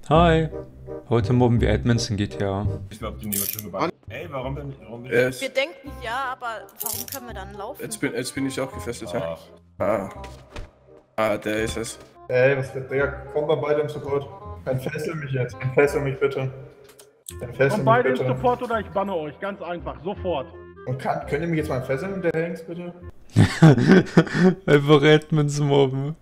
Hi. Heute mobben wir Admins in GTA. Ich glaube, die Neo schon gebannt. Ey, warum bin ich? Wir denken ja, aber warum können wir dann laufen? Jetzt bin ich auch gefesselt, ja? Der ist es. Ey, was wird der? Komm mal beide im Support. Entfessel mich jetzt. Entfessel mich bitte. Entfessel Kommt beide im Support oder ich banne euch. Ganz einfach. Sofort. Und könnt ihr mich jetzt mal entfesseln, der Hengst, bitte? Einfach Admins mobben.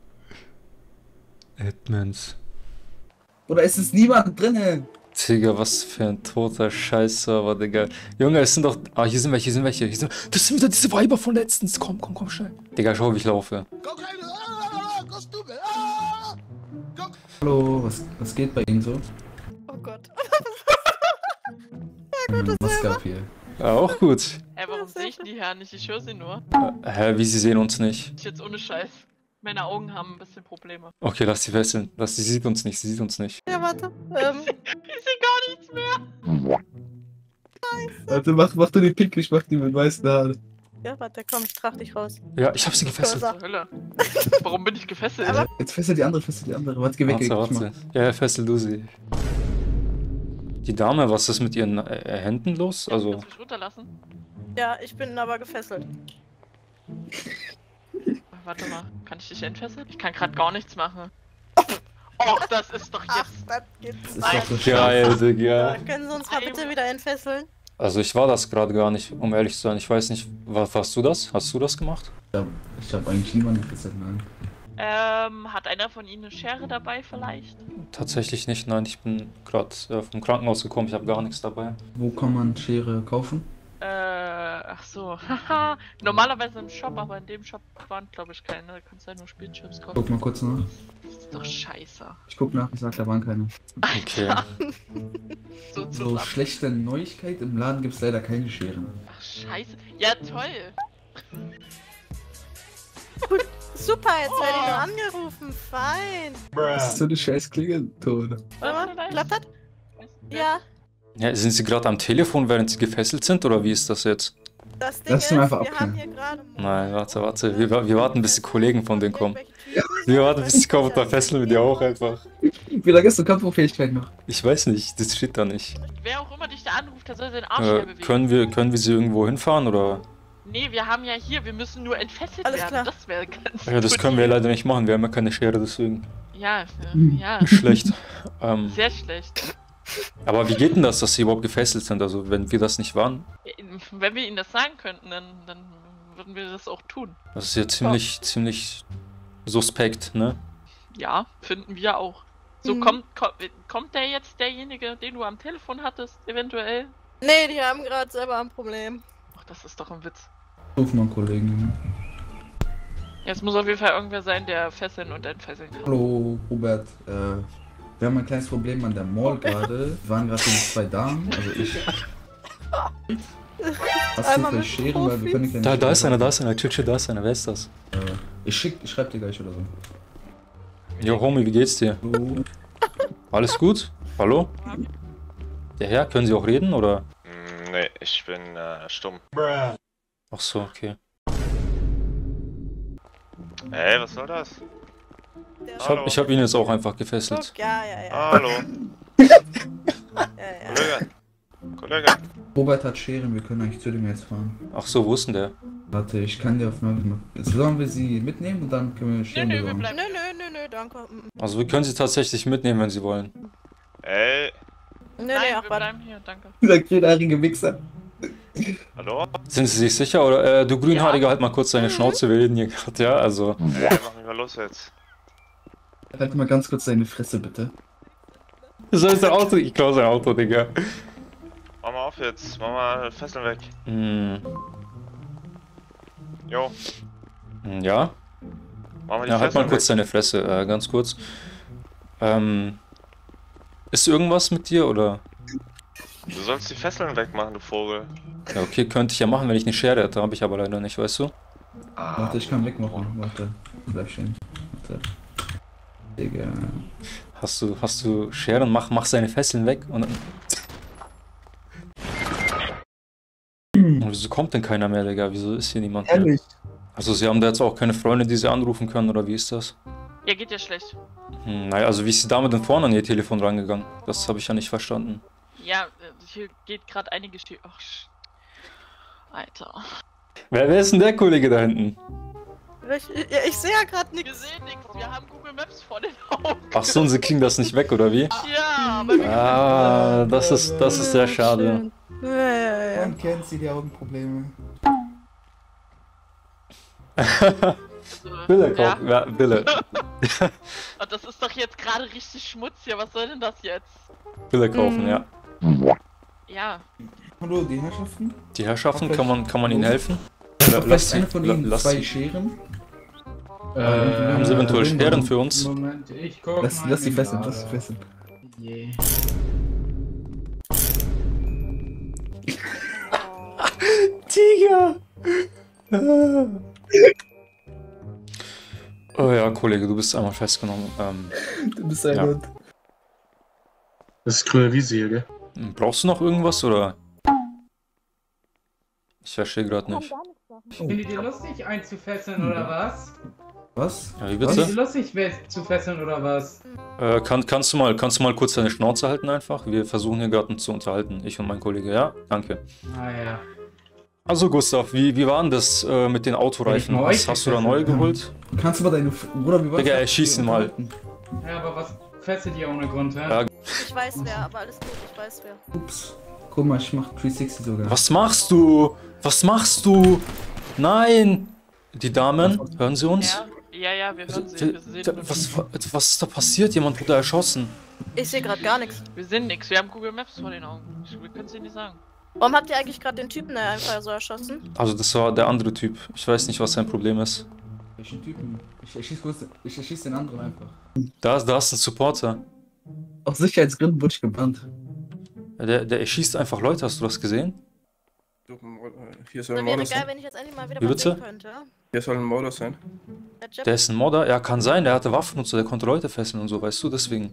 Admins. Oder ist es niemand drinnen? Digga, was für ein toter Scheiß-Server, Digga. Junge, es sind doch... Ah, hier sind welche, Das sind wieder diese Weiber von letztens. Komm, schnell. Digga, schau, wie ich laufe. Hallo, was geht bei Ihnen so? Oh Gott. Was gab hier? Ja, auch gut. Warum sehe ich die Herren nicht? Ich höre sie nur. Hä, wie, sie sehen uns nicht? Ich jetzt ohne Scheiß. Meine Augen haben ein bisschen Probleme. Okay, lass sie fesseln. Sie sieht uns nicht. Ja, warte. Ich sehe gar nichts mehr. Warte, mach du die Pink, ich mach die mit weißen Haaren. Ja, warte, komm, ich trag dich raus. Ja, ich hab sie gefesselt. Was zur Hölle? Warum bin ich gefesselt? Jetzt fessel die andere. Warte, geh weg. Warte. Ja, fessel du sie. Die Dame, was ist mit ihren Händen los? Also. Kannst du mich runterlassen? Ja, ich bin aber gefesselt. Warte mal, kann ich dich entfesseln? Ich kann gerade gar nichts machen. Och, das ist doch jetzt... Das gibt's Das ist doch so Geil, Digga. Ja, können Sie uns mal bitte wieder entfesseln? Also ich war das gerade gar nicht, um ehrlich zu sein. Ich weiß nicht, warst du das? Hast du das gemacht? Ich hab eigentlich niemanden gefesselt, nein. Hat einer von Ihnen eine Schere dabei vielleicht? Tatsächlich nicht, nein. Ich bin gerade vom Krankenhaus gekommen, ich habe gar nichts dabei. Wo kann man Schere kaufen? Ach so, haha. Normalerweise im Shop, aber in dem Shop waren glaube ich keine. Da kannst du halt nur Spielchips kaufen. Guck mal kurz nach. Das ist doch scheiße. Ich guck nach, ich sag, da waren keine. Okay. So schlechte Neuigkeit, im Laden gibt's leider keine Scheren. Ach scheiße. Ja toll. Super, jetzt werde ich nur angerufen. Fein. Das ist so eine scheiß Klingelton. Warte mal, klappt das? Ja. Ja, sind Sie gerade am Telefon, während Sie gefesselt sind, oder wie ist das jetzt? Das Ding Lass ist, ihn einfach wir haben abklären. hier gerade... Nein, warte. Wir warten, bis die Kollegen von denen kommen. Wir warten, bis die kommen und dann fesseln wir die auch einfach. Wie lange ist die Kampfunfähigkeit noch? Ich weiß nicht, das steht da nicht. Wer auch immer dich da anruft, der soll seinen Arsch mehr bewegen. Können wir sie irgendwo hinfahren, oder? Nee, wir haben ja hier, wir müssen nur entfesselt Alles werden. klar. Das wäre ganz Ja, das gut. können wir leider nicht machen, wir haben ja keine Schere, deswegen. Ja. Schlecht. Sehr schlecht. Aber wie geht denn das, dass sie überhaupt gefesselt sind? Also, wenn wir das nicht waren? Wenn wir ihnen das sagen könnten, dann würden wir das auch tun. Das ist ja ziemlich suspekt, ne? Ja, finden wir auch. So, kommt der jetzt, derjenige, den du am Telefon hattest, eventuell? Nee, die haben gerade selber ein Problem. Ach, das ist doch ein Witz. Ruf mal einen Kollegen. Jetzt muss auf jeden Fall irgendwer sein, der fesseln und entfesseln kann. Hallo, Robert. Wir haben ein kleines Problem an der Mall gerade. Wir waren gerade mit 2 Damen, also ich. Hast du Einmal mit vielleicht Schere, weil wir können keine Da ist Schere einer, Chichi, da ist einer, wer ist das? Ich schreib dir gleich oder so. Jo, Homie, wie geht's dir? Hallo. Alles gut? Hallo? Der Herr, können Sie auch reden, oder? Nee, ich bin stumm. Ach so, okay. Ey, was soll das? Ich hab ihn jetzt auch einfach gefesselt. Guck, ja. Hallo, Ja. Kollege. Robert hat Scheren, wir können eigentlich zu dem jetzt fahren. Ach so, wo ist denn der? Warte, ich kann dir auf mal. Sollen wir sie mitnehmen und dann können wir Scheren Nö, wir besorgen? bleiben. Nö, danke. Also wir können sie tatsächlich mitnehmen, wenn sie wollen. Ey, Nee, Nein, ach, wir warte. bleiben hier, danke. Dieser grünhaarige Wichser. hallo? Sind Sie sich sicher, oder? Du Grünhaariger, halt mal kurz deine Schnauze, wir reden hier gerade, ja? Also... Ey, mach mich mal los jetzt. Halt mal ganz kurz deine Fresse, bitte. So ist ein Auto, ich klaue sein Auto, Digga. Mach mal auf jetzt, mach mal Fesseln weg. Jo, Ja? mach mal die Ja, halt mal Fesseln kurz weg. deine Fresse, ganz kurz. Ist irgendwas mit dir, oder? Du sollst die Fesseln wegmachen, du Vogel. Ja, okay, könnte ich ja machen, wenn ich eine Schere hätte, habe ich aber leider nicht, weißt du? Warte, ich kann wegmachen. Warte. Bleib stehen. Warte. Digga. Hast du Scheren, mach seine Fesseln weg und dann... Wieso kommt denn keiner mehr, Digga? Wieso ist hier niemand mehr? Ehrlich? Also sie haben da jetzt auch keine Freunde, die sie anrufen können, oder wie ist das? Ja, geht ja schlecht. Naja, also wie ist die Dame denn vorne an ihr Telefon rangegangen? Das habe ich ja nicht verstanden. Ja, hier geht gerade einiges schief. Ach, Alter. Wer ist denn der Kollege da hinten? Ich sehe ja gerade Wir nichts. sehen nichts, wir haben Google Maps vor den Augen. Ach so, und sie kriegen das nicht weg, oder wie? Ja, aber wir Ah, das ist sehr schade. Ja. Man kennt sie, die Augenprobleme. Bille kaufen, ja, Bille. Und das ist doch jetzt gerade richtig schmutzig. Was soll denn das jetzt? Bille kaufen, ja. Ja. Hallo, die Herrschaften? Die Herrschaften, kann man ihnen helfen? Vielleicht eine von Ihnen lass zwei sie. Scheren? Haben sie eventuell Scheren für uns? Moment, ich guck Lass mal die in fesseln, Lager. lass die fesseln. Je. Tiger! Oh ja, Kollege, du bist einmal festgenommen. Du bist ein Ja. Hund. Das ist grüne Wiese hier, gell? Brauchst du noch irgendwas, oder? Ich verstehe gerade nicht. Findet ihr lustig, einen zu fesseln oder was? Was? Ja, wie Findet ihr bitte? lustig, zu fesseln oder was? Kannst du mal kurz deine Schnauze halten einfach? Wir versuchen hier gerade uns zu unterhalten, ich und mein Kollege, ja? Danke. Ah ja. Also Gustav, wie war denn das mit den Autoreifen? Wenn ich neu Hast du da neue geholt? Kannst du mal deine... Bruder, wie war's? Digga, schieß ihn mal. Ja, aber was fesselt ihr ohne Grund, hä? Ja. Ich weiß wer, aber alles gut, ich weiß wer. Ups. Guck mal, ich mach 360 sogar. Was machst du? Was machst du? Nein! Die Damen, hören Sie uns? Ja, wir hören sie. Wir sehen Was ist da passiert? Jemand wurde erschossen. Ich sehe gerade gar nichts. Wir sehen nichts. Wir haben Google Maps vor den Augen. Wir können es dir nicht sagen. Warum habt ihr eigentlich gerade den Typen da einfach so erschossen? Also das war der andere Typ. Ich weiß nicht, was sein Problem ist. Welchen Typen? Ich erschieß den anderen einfach. Da ist ein Supporter. Aus Sicherheitsgründen wurde ich gebannt. Der erschießt einfach Leute, hast du das gesehen? Hier soll Da ein wäre Modus geil, sein. wenn ich jetzt endlich mal wieder Wie was bitte? sehen könnte. Hier soll ein Modus sein. Der ist ein Modder? Ja, kann sein, der hatte Waffen und so, der konnte Leute fesseln und so, weißt du, deswegen.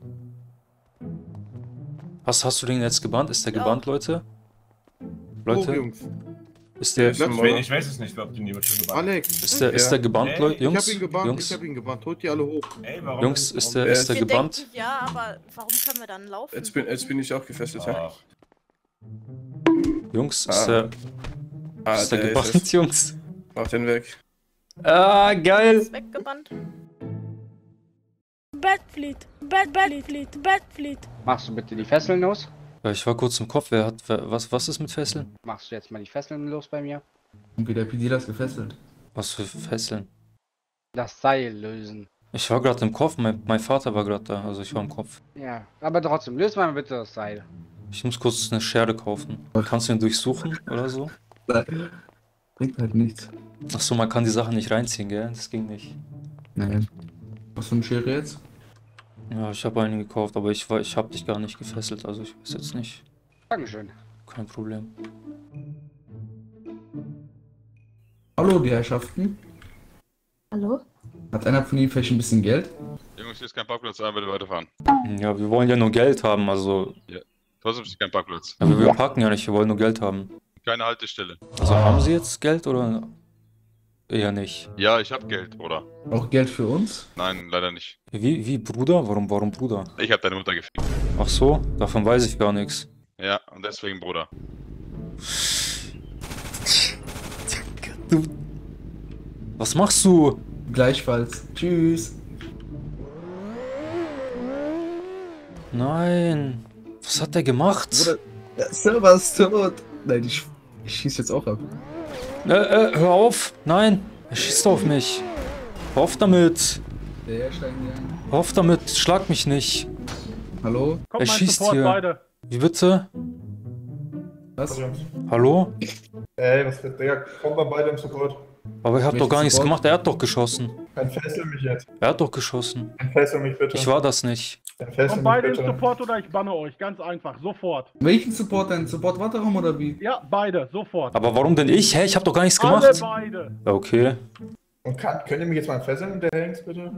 Hast du den jetzt gebannt? Ist der Ja. gebannt, Leute? Leute? Jungs. Ist der, Ist ein Ich Modus. weiß es nicht, ob die niemand schon gebannt. Alex, ist der gebannt, Ey, Leute? ich Jungs? hab ihn gebannt, Jungs? ich hab ihn gebannt. Holt die alle hoch. Ey, warum Jungs, denn- ist warum- der Wir gebannt? denken, ja, aber warum können wir dann laufen? Jetzt bin ich auch gefesselt, ja? Ach, Jungs, ist der Ah, der gebannt, ist es. Jungs? Mach den weg. Ah, geil! Ist weggebannt. Batfleet. Machst du bitte die Fesseln los? Ja, ich war kurz im Kopf, was ist mit Fesseln? Machst du jetzt mal die Fesseln los bei mir? Und wie der PD das gefesselt. Was für Fesseln? Das Seil lösen. Ich war gerade im Kopf, mein Vater war gerade da, also ich war im Kopf. Ja, aber trotzdem, löse mal bitte das Seil. Ich muss kurz eine Schere kaufen. Kannst du ihn durchsuchen oder so? Bringt halt nichts. Achso, man kann die Sachen nicht reinziehen, gell? Das ging nicht. Nein. Was für eine Schere jetzt? Ja, ich habe eine gekauft, aber ich habe dich gar nicht gefesselt, also ich weiß jetzt nicht. Dankeschön. Kein Problem. Hallo, die Herrschaften. Hallo? Hat einer von Ihnen vielleicht ein bisschen Geld? Jungs, hier ist kein Parkplatz, aber bitte weiterfahren. Ja, wir wollen ja nur Geld haben, also... Trotzdem ist kein Parkplatz. Aber wir parken ja nicht, wir wollen nur Geld haben. Keine Haltestelle. Also haben Sie jetzt Geld oder eher nicht? Ja, ich hab Geld, Bruder. Auch Geld für uns? Nein, leider nicht. Wie Bruder? Warum Bruder? Ich hab deine Mutter gefickt. Ach so, davon weiß ich gar nichts. Ja, und deswegen, Bruder. Du... Was machst du? Gleichfalls. Tschüss. Nein. Was hat der gemacht? Bruder, der Server ist tot. Nein, ich schieß jetzt auch ab. Hör auf. Nein. Er schießt auf mich. Hör auf damit. Der steigen wir ein. Hör auf damit. Schlag mich nicht. Hallo? Kommt Er mein schießt Support hier. beide. Wie bitte? Was? Hallo? Ey, was für Digga, kommen wir beide im Support. Aber er hat Welchen doch gar nichts Support? gemacht. Er hat doch geschossen. Dann fessel mich jetzt. Er hat doch geschossen. Dann fessel mich bitte. Ich war das nicht. Dann fessel Kommt mich beide ins bitte. Support oder ich banne euch. Ganz einfach. Sofort. Welchen Support denn? Support Warteraum oder wie? Ja, beide. Sofort. Aber warum denn ich? Hä? Ich hab doch gar nichts Alle gemacht. beide. Ja, okay. Und könnt ihr mich jetzt mal fesseln, der Hengst, bitte?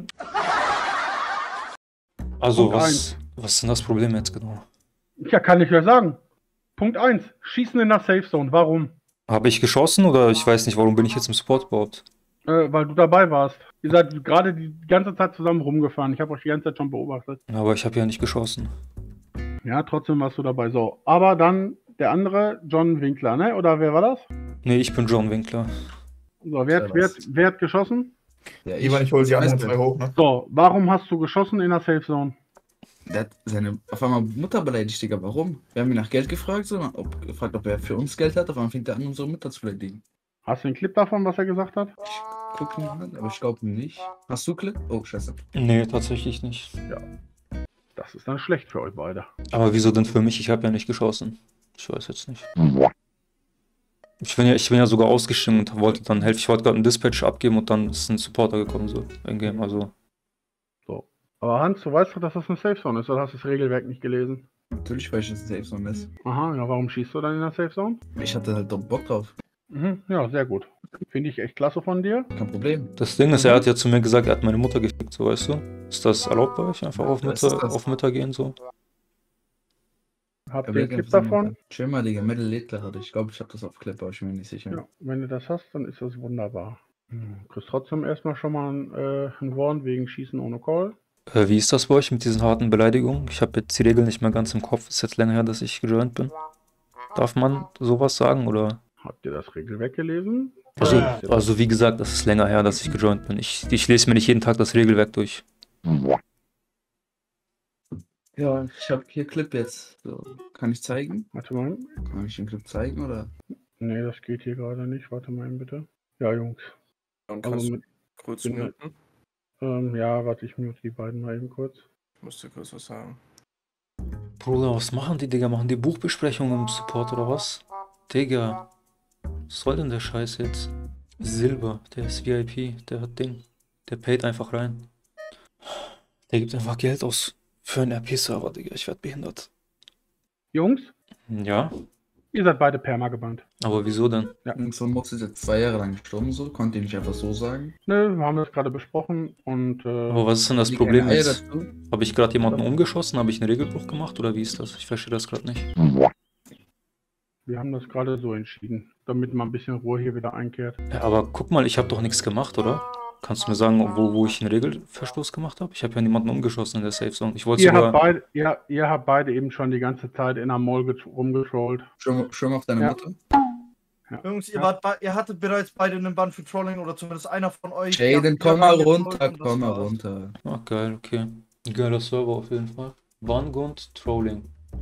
Also, Punkt was ist denn das Problem jetzt genau? Ja, kann ich ja sagen. Punkt 1. Schießen in der Safe Zone. Warum? Habe ich geschossen oder ich weiß nicht, warum bin ich jetzt im Support überhaupt? Weil du dabei warst. Ihr seid gerade die ganze Zeit zusammen rumgefahren. Ich habe euch die ganze Zeit schon beobachtet. Aber ich habe ja nicht geschossen. Ja, trotzdem warst du dabei. So, aber dann der andere, John Winkler, ne? Oder wer war das? Nee, ich bin John Winkler. So, wer hat geschossen? Ja, Ivan, ich hole die anderen zwei hoch, ne? So, warum hast du geschossen in der Safe Zone? Der hat seine auf einmal Mutter beleidigt, Digga. Warum? Wir haben ihn nach Geld gefragt, so, gefragt, ob er für uns Geld hat. Auf einmal fängt er an, unsere Mutter zu beleidigen. Hast du einen Clip davon, was er gesagt hat? Guck ihn an, aber ich glaube nicht. Hast du Clip? Oh, scheiße. Nee, tatsächlich nicht. Das ist dann schlecht für euch beide. Aber wieso denn für mich? Ich habe ja nicht geschossen. Ich weiß jetzt nicht. Ich bin ja sogar ausgestiegen und wollte dann helfen. Ich wollte gerade einen Dispatch abgeben und dann ist ein Supporter gekommen, so in-game, also. So. Aber Hans, du weißt doch, dass das eine Safe Zone ist, oder hast du das Regelwerk nicht gelesen? Natürlich weiß ich, dass es eine Safe Zone ist. Aha, ja, warum schießt du dann in der Safe Zone? Ich hatte halt doch Bock drauf. Mhm, ja, sehr gut. Finde ich echt klasse von dir. Kein Problem. Das Ding ist, er hat ja zu mir gesagt, er hat meine Mutter gefickt, so weißt du? Ist das erlaubt bei euch, einfach auf Mütter gehen, so? Habt ihr einen Clip davon? Chill mal, Digga, Metal lädt gerade. Ich glaube, ich habe das auf Clip, aber ich bin mir nicht sicher. Ja, wenn du das hast, dann ist das wunderbar. Kriegst trotzdem erstmal schon mal ein Warn wegen Schießen ohne Call. Wie ist das bei euch mit diesen harten Beleidigungen? Ich habe jetzt die Regeln nicht mehr ganz im Kopf. Ist jetzt länger her, dass ich gejoint bin. Darf man sowas sagen, oder? Habt ihr das Regelwerk gelesen? Also wie gesagt, das ist länger her, dass ich gejoint bin. Ich lese mir nicht jeden Tag das Regelwerk durch. Ja, ich habe hier Clip jetzt. So, kann ich zeigen? Warte mal. Kann ich den Clip zeigen, oder? Nee, das geht hier gerade nicht. Warte mal bitte. Ja, Jungs. Und kannst Also du kurz muten? Ja, warte, ich mute die beiden mal eben kurz. Ich musste kurz was sagen. Bruder, was machen die, Digga? Machen die Buchbesprechungen im Support oder was? Digga. Was soll denn der Scheiß jetzt? Silber, der ist VIP, der hat Ding. Der paid einfach rein. Der gibt einfach Geld aus für einen RP-Server, Digga. Ich werd behindert. Jungs, Ja? ihr seid beide perma gebannt. Aber wieso denn? Ja. So ein Mods ist jetzt 2 Jahre lang gestorben, so. Konnte ich nicht einfach so sagen. Nö, wir haben das gerade besprochen und Aber was ist denn das Die Problem keine Eier jetzt? dazu. Habe ich gerade jemanden umgeschossen? Habe ich einen Regelbruch gemacht oder wie ist das? Ich verstehe das gerade nicht. wir haben das gerade so entschieden, damit mal ein bisschen Ruhe hier wieder einkehrt. Ja, aber guck mal, ich habe doch nichts gemacht, oder? Kannst du mir sagen, wo ich einen Regelverstoß gemacht habe? Ich habe ja niemanden umgeschossen in der Safe Zone. Ich wollte Ihr sogar... habt beide eben schon die ganze Zeit in der Mall rumgetrollt. Schwimm auf deine Ja. Mutter. Jungs, ihr hattet bereits beide einen Bann für Trolling oder zumindest einer von euch. Jaden, komm mal runter, komm mal runter. Ah, geil, okay. Geiler Server auf jeden Fall. Vanguard Trolling.